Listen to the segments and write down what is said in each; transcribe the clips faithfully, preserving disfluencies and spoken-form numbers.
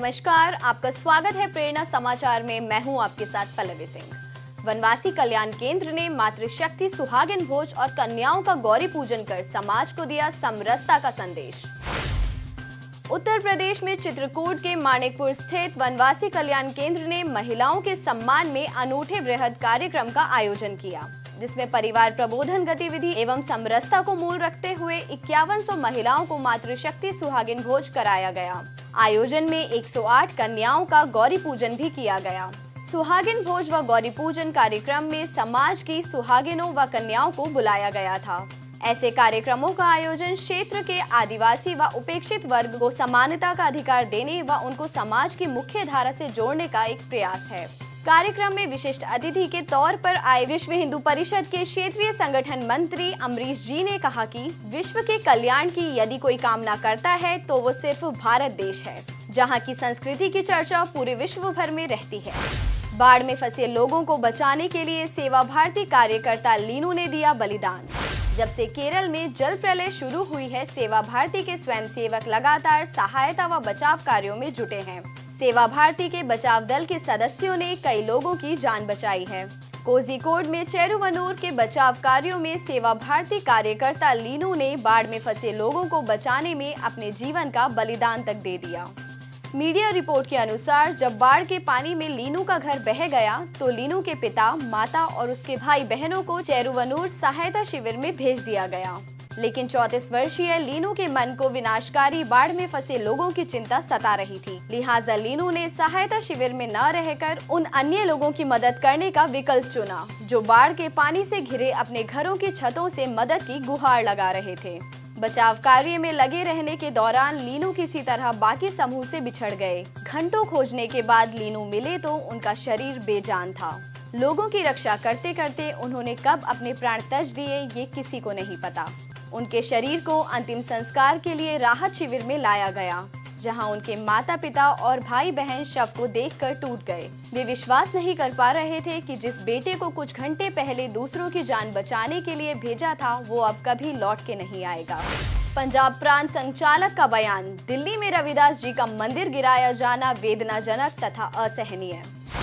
नमस्कार, आपका स्वागत है प्रेरणा समाचार में। मैं हूं आपके साथ पल्लवी सिंह। वनवासी कल्याण केंद्र ने मातृशक्ति सुहागिन भोज और कन्याओं का गौरी पूजन कर समाज को दिया समरसता का संदेश। उत्तर प्रदेश में चित्रकूट के माणिकपुर स्थित वनवासी कल्याण केंद्र ने महिलाओं के सम्मान में अनूठे वृहद कार्यक्रम का आयोजन किया, जिसमें परिवार प्रबोधन गतिविधि एवं समरसता को मूल रखते हुए इक्यावन सौ महिलाओं को मातृशक्ति सुहागिन भोज कराया गया। आयोजन में एक सौ आठ कन्याओं का गौरी पूजन भी किया गया। सुहागिन भोज व गौरी पूजन कार्यक्रम में समाज की सुहागिनों व कन्याओं को बुलाया गया था। ऐसे कार्यक्रमों का आयोजन क्षेत्र के आदिवासी व उपेक्षित वर्ग को समानता का अधिकार देने व उनको समाज की मुख्य धारा से जोड़ने का एक प्रयास है। कार्यक्रम में विशिष्ट अतिथि के तौर पर आए विश्व हिंदू परिषद के क्षेत्रीय संगठन मंत्री अमरीश जी ने कहा कि विश्व के कल्याण की यदि कोई कामना करता है तो वो सिर्फ भारत देश है, जहां की संस्कृति की चर्चा पूरे विश्व भर में रहती है। बाढ़ में फंसे लोगों को बचाने के लिए सेवा भारती कार्यकर्ता लीनू ने दिया बलिदान। जब से केरल में जल प्रलय शुरू हुई है, सेवा भारती के स्वयंसेवक लगातार सहायता व बचाव कार्यों में जुटे हैं। सेवा भारती के बचाव दल के सदस्यों ने कई लोगों की जान बचाई है। कोझिकोड में चेरुवनूर के बचाव कार्यों में सेवा भारती कार्यकर्ता लीनू ने बाढ़ में फंसे लोगों को बचाने में अपने जीवन का बलिदान तक दे दिया। मीडिया रिपोर्ट के अनुसार जब बाढ़ के पानी में लीनू का घर बह गया तो लीनू के पिता, माता और उसके भाई बहनों को चेरुवनूर सहायता शिविर में भेज दिया गया। लेकिन चौंतीस वर्षीय लीनू के मन को विनाशकारी बाढ़ में फंसे लोगों की चिंता सता रही थी। लिहाजा लीनू ने सहायता शिविर में न रहकर उन अन्य लोगों की मदद करने का विकल्प चुना, जो बाढ़ के पानी से घिरे अपने घरों की छतों से मदद की गुहार लगा रहे थे। बचाव कार्य में लगे रहने के दौरान लीनू किसी तरह बाकी समूह से बिछड़ गए। घंटों खोजने के बाद लीनू मिले तो उनका शरीर बेजान था। लोगों की रक्षा करते करते उन्होंने कब अपने प्राण त्याज दिए, ये किसी को नहीं पता। उनके शरीर को अंतिम संस्कार के लिए राहत शिविर में लाया गया, जहां उनके माता पिता और भाई बहन शव को देखकर टूट गए। वे विश्वास नहीं कर पा रहे थे कि जिस बेटे को कुछ घंटे पहले दूसरों की जान बचाने के लिए भेजा था, वो अब कभी लौट के नहीं आएगा। पंजाब प्रांत संचालक का बयान, दिल्ली में रविदास जी का मंदिर गिराया जाना वेदनाजनक तथा असहनीय।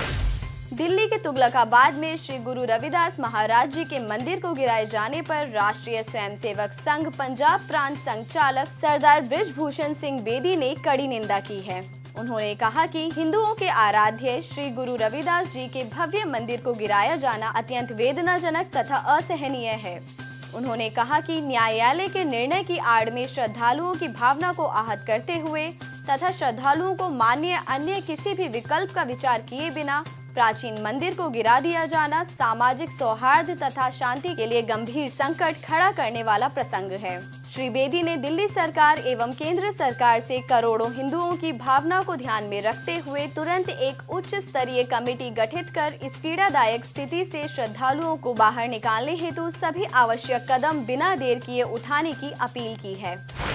दिल्ली के तुगलकाबाद में श्री गुरु रविदास महाराज जी के मंदिर को गिराए जाने पर राष्ट्रीय स्वयंसेवक संघ पंजाब प्रांत संचालक सरदार बृजभूषण सिंह बेदी ने कड़ी निंदा की है। उन्होंने कहा कि हिंदुओं के आराध्य श्री गुरु रविदास जी के भव्य मंदिर को गिराया जाना अत्यंत वेदनाजनक तथा असहनीय है। उन्होंने कहा कि न्यायालय के निर्णय की आड़ में श्रद्धालुओं की भावना को आहत करते हुए तथा श्रद्धालुओं को मान्य अन्य किसी भी विकल्प का विचार किए बिना प्राचीन मंदिर को गिरा दिया जाना सामाजिक सौहार्द तथा शांति के लिए गंभीर संकट खड़ा करने वाला प्रसंग है। श्री बेदी ने दिल्ली सरकार एवं केंद्र सरकार से करोड़ों हिंदुओं की भावना को ध्यान में रखते हुए तुरंत एक उच्च स्तरीय कमेटी गठित कर इस पीड़ादायक स्थिति से श्रद्धालुओं को बाहर निकालने हेतु सभी आवश्यक कदम बिना देर किए उठाने की अपील की है।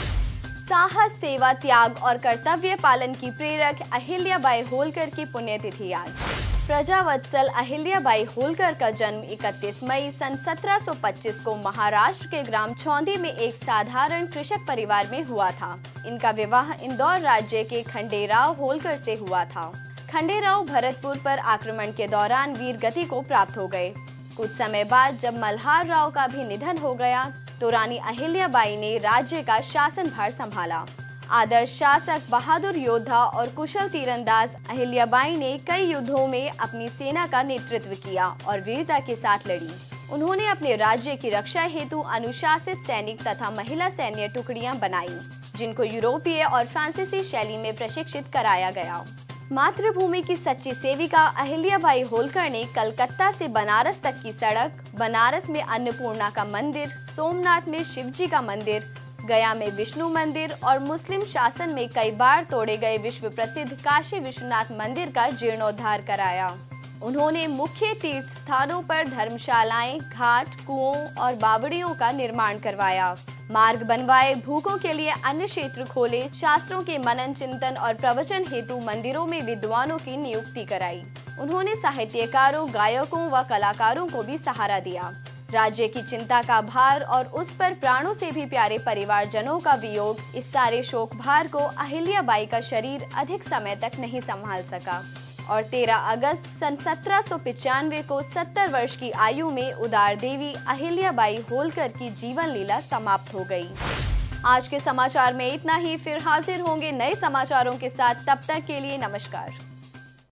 साहस, सेवा, त्याग और कर्तव्य पालन की प्रेरक अहिल्याबाई होलकर की पुण्यतिथि आज। प्रजावत्सल अहिल्याबाई होलकर का जन्म इकतीस मई सन सत्रह सौ पच्चीस को महाराष्ट्र के ग्राम छौंदी में एक साधारण कृषक परिवार में हुआ था। इनका विवाह इंदौर राज्य के खंडेराव होलकर से हुआ था। खंडेराव भरतपुर पर आक्रमण के दौरान वीर गति को प्राप्त हो गए। कुछ समय बाद जब मल्हार राव का भी निधन हो गया तो रानी अहिल्याबाई ने राज्य का शासनभार संभाला। आदर्श शासक, बहादुर योद्धा और कुशल तीरंदाज अहिल्याबाई ने कई युद्धों में अपनी सेना का नेतृत्व किया और वीरता के साथ लड़ी। उन्होंने अपने राज्य की रक्षा हेतु अनुशासित सैनिक तथा महिला सैन्य टुकड़ियां बनाई, जिनको यूरोपीय और फ्रांसीसी शैली में प्रशिक्षित कराया गया। मातृभूमि की सच्ची सेविका अहिल्याबाई होलकर ने कलकत्ता से बनारस तक की सड़क, बनारस में अन्नपूर्णा का मंदिर, सोमनाथ में शिवजी का मंदिर, गया में विष्णु मंदिर और मुस्लिम शासन में कई बार तोड़े गए विश्व प्रसिद्ध काशी विश्वनाथ मंदिर का जीर्णोद्धार कराया। उन्होंने मुख्य तीर्थ स्थानों पर धर्मशालाएं, घाट, कुओं और बावड़ियों का निर्माण करवाया, मार्ग बनवाए, भूखों के लिए अन्न क्षेत्र खोले, शास्त्रों के मनन चिंतन और प्रवचन हेतु मंदिरों में विद्वानों की नियुक्ति कराई। उन्होंने साहित्यकारों, गायकों व कलाकारों को भी सहारा दिया। राज्य की चिंता का भार और उस पर प्राणों से भी प्यारे परिवारजनों का वियोग, इस सारे शोक भार को अहिल्याबाई का शरीर अधिक समय तक नहीं संभाल सका और तेरह अगस्त सन सत्रह सौ पचानवे को सत्तर वर्ष की आयु में उदार देवी अहिल्याबाई होलकर की जीवन लीला समाप्त हो गई। आज के समाचार में इतना ही। फिर हाजिर होंगे नए समाचारों के साथ। तब तक के लिए नमस्कार।